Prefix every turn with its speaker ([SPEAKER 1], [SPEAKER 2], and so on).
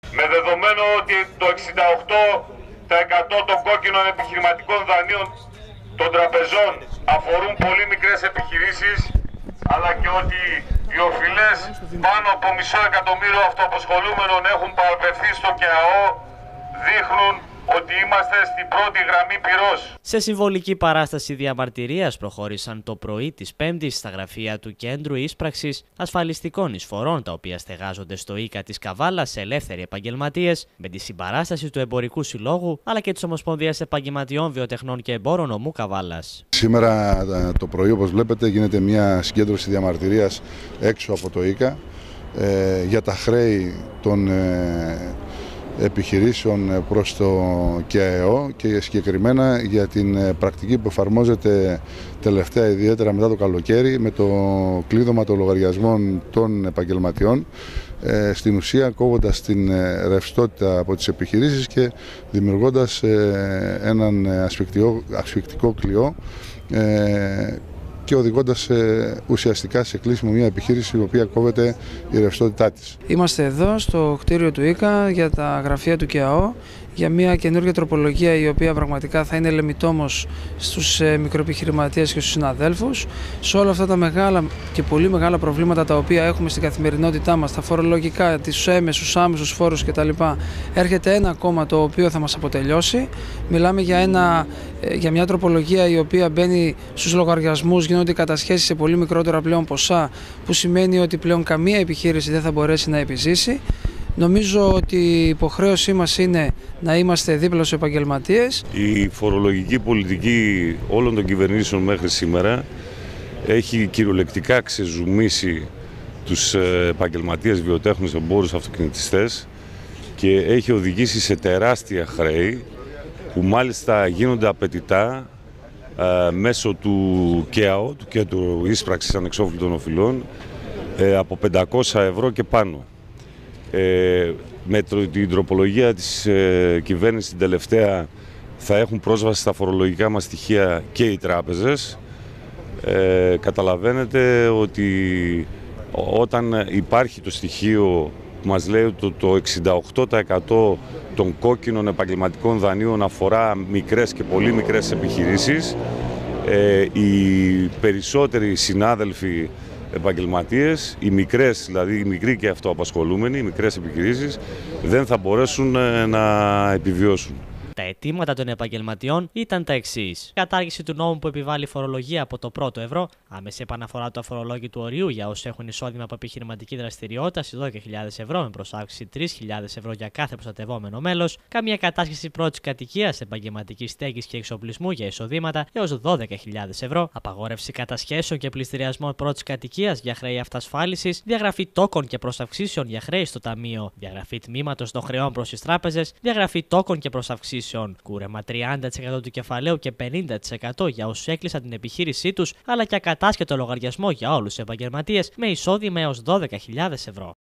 [SPEAKER 1] Με δεδομένο ότι το 68% των κόκκινων επιχειρηματικών δανείων των τραπεζών αφορούν πολύ μικρές επιχειρήσεις, αλλά και ότι οι οφειλές πάνω από 500.000 αυτοαπασχολούμενων έχουν παραπευθεί στο ΚΑΟ, δείχνουν ότι είμαστε στην πρώτη γραμμή πυρός.
[SPEAKER 2] Σε συμβολική παράσταση διαμαρτυρίας προχώρησαν το πρωί της Πέμπτης στα γραφεία του Κέντρου Ίσπραξης Ασφαλιστικών Εισφορών, τα οποία στεγάζονται στο ΙΚΑ της Καβάλας σε ελεύθεροι επαγγελματίες, με τη συμπαράσταση του Εμπορικού Συλλόγου αλλά και της Ομοσπονδίας Επαγγελματιών Βιοτεχνών και Εμπόρων Νομού Καβάλας.
[SPEAKER 3] Σήμερα το πρωί, όπως βλέπετε, γίνεται μια συγκέντρωση διαμαρτυρίας έξω από το ΙΚΑ για τα χρέη των επιχειρήσεων προς το ΚΑΕΟ και συγκεκριμένα για την πρακτική που εφαρμόζεται τελευταία, ιδιαίτερα μετά το καλοκαίρι, με το κλείδωμα των λογαριασμών των επαγγελματιών, στην ουσία κόβοντας την ρευστότητα από τις επιχειρήσεις και δημιουργώντας έναν ασφυκτικό κλειό και οδηγώντας ουσιαστικά σε κλείσιμο μια επιχείρηση η οποία κόβεται η ρευστότητά της.
[SPEAKER 4] Είμαστε εδώ στο κτίριο του ΙΚΑ για τα γραφεία του ΚΑΟ για μια καινούργια τροπολογία η οποία πραγματικά θα είναι λεμιτόμος στους μικροεπιχειρηματίες και στους συναδέλφους. Σε όλα αυτά τα μεγάλα και πολύ μεγάλα προβλήματα τα οποία έχουμε στην καθημερινότητά μας, τα φορολογικά, τις έμεσους, άμεσους φόρους κτλ. Έρχεται ένα κόμμα το οποίο θα μας αποτελειώσει. Μιλάμε για μια τροπολογία η οποία μπαίνει στους λογαριασμούς, γίνονται κατασχέσεις σε πολύ μικρότερα πλέον ποσά, που σημαίνει ότι πλέον καμία επιχείρηση δεν θα μπορέσει να επιζήσει. Νομίζω ότι η υποχρέωσή μας είναι να είμαστε δίπλα στους επαγγελματίες.
[SPEAKER 5] Η φορολογική πολιτική όλων των κυβερνήσεων μέχρι σήμερα έχει κυριολεκτικά ξεζουμίσει τους επαγγελματίες, βιοτέχνους, εμπόρους, αυτοκινητιστές και έχει οδηγήσει σε τεράστια χρέη που μάλιστα γίνονται απαιτητά μέσω του ΚΑΟ, του Κέντρου Ίσπραξης Ανεξόφλητων Οφειλών, από 500 ευρώ και πάνω. Με την τροπολογία της κυβέρνησης την τελευταία θα έχουν πρόσβαση στα φορολογικά μας στοιχεία και οι τράπεζες. Καταλαβαίνετε ότι όταν υπάρχει το στοιχείο που μας λέει ότι το 68% των κόκκινων επαγγελματικών δανείων αφορά μικρές και πολύ μικρές επιχειρήσεις, οι περισσότεροι συνάδελφοι επαγγελματίες, οι μικρές, δηλαδή οι μικροί και αυτοαπασχολούμενοι, οι μικρές επιχειρήσεις, δεν θα μπορέσουν να επιβιώσουν.
[SPEAKER 2] Τα αιτήματα των επαγγελματιών ήταν τα εξής: κατάργηση του νόμου που επιβάλλει φορολογία από το πρώτο ευρώ, άμεση επαναφορά του αφορολόγητου ορίου για όσους έχουν εισόδημα από επιχειρηματική δραστηριότητα στις 12.000 ευρώ με προσάυξη 3.000 ευρώ για κάθε προστατευόμενο μέλος, καμία κατάσχεση πρώτης κατοικίας, επαγγελματικής στέγης και εξοπλισμού για εισοδήματα έως 12.000 ευρώ, απαγόρευση κατασχέσεων και πληστηριασμών πρώτης κατοικίας για χρέη αυτασφάλισης, διαγραφή τόκων και προσαυξήσεων για χρέη στο ταμείο, διαγραφή τμήματος των χρεών προς τις τράπεζες, διαγραφή τόκων και προσαυξήσεων, κούρεμα 30% του κεφαλαίου και 50% για όσους έκλεισαν την επιχείρησή τους, αλλά και ακατάσχετο λογαριασμό για όλους τους επαγγελματίες με εισόδημα έως 12.000 ευρώ.